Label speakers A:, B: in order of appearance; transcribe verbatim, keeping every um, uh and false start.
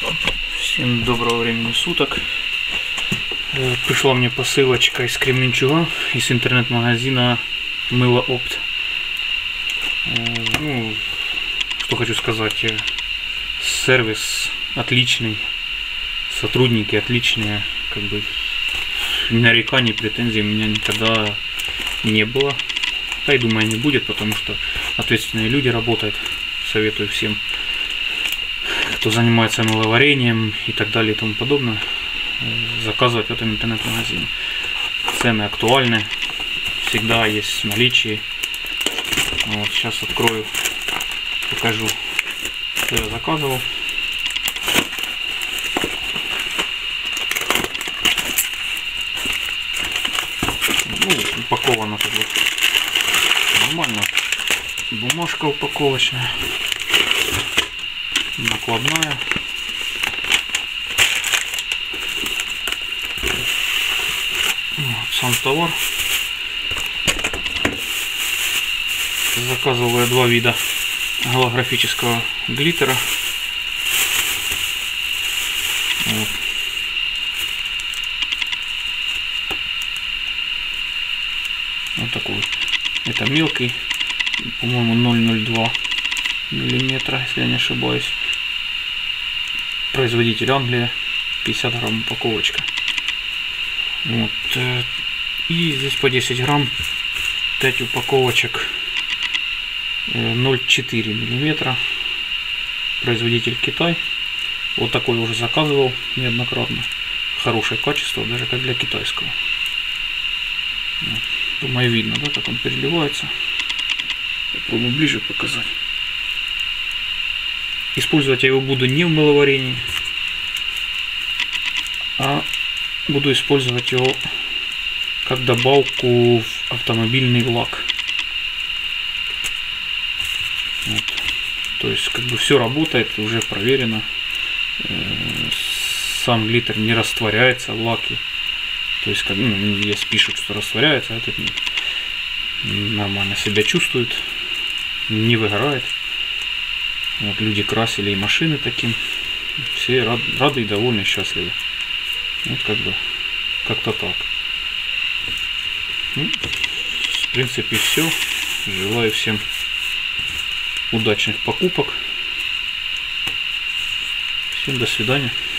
A: Всем доброго времени суток. Пришла мне посылочка из Кременчуга, из интернет-магазина Мыло Опт. Ну, что хочу сказать, сервис отличный, сотрудники отличные, как бы нареканий, претензий у меня никогда не было. Да и думаю, не будет, потому что ответственные люди работают. Советую всем, кто занимается мыловарением и так далее и тому подобное, заказывать в этом интернет-магазине. Цены актуальны, всегда есть в наличии. Вот, сейчас открою, покажу, что я заказывал. Ну, упаковано как бы нормально. Бумажка упаковочная, накладная. Вот сам товар. Заказывал я два вида голографического глиттера. Вот. Вот такой. Это мелкий, по-моему, ноль ноль два миллиметра, если я не ошибаюсь. Производитель Англия, пятьдесят грамм упаковочка. Вот. И здесь по десять грамм, пять упаковочек, ноль целых четыре миллиметра. Производитель Китай. Вот такой уже заказывал неоднократно. Хорошее качество, даже как для китайского. Вот. Думаю, видно, да, как он переливается. Попробую ближе показать. Использовать я его буду не в мыловарении, а буду использовать его как добавку в автомобильный лак. Вот. То есть как бы все работает, уже проверено. Сам глиттер не растворяется в лаке. То есть, как, ну, есть пишут, что растворяется, а этот нет. Нормально себя чувствует, не выгорает. Вот, люди красили и машины таким. Все рад, рады и довольны, счастливы. Вот как бы как-то так. Ну, в принципе, все. Желаю всем удачных покупок. Всем до свидания.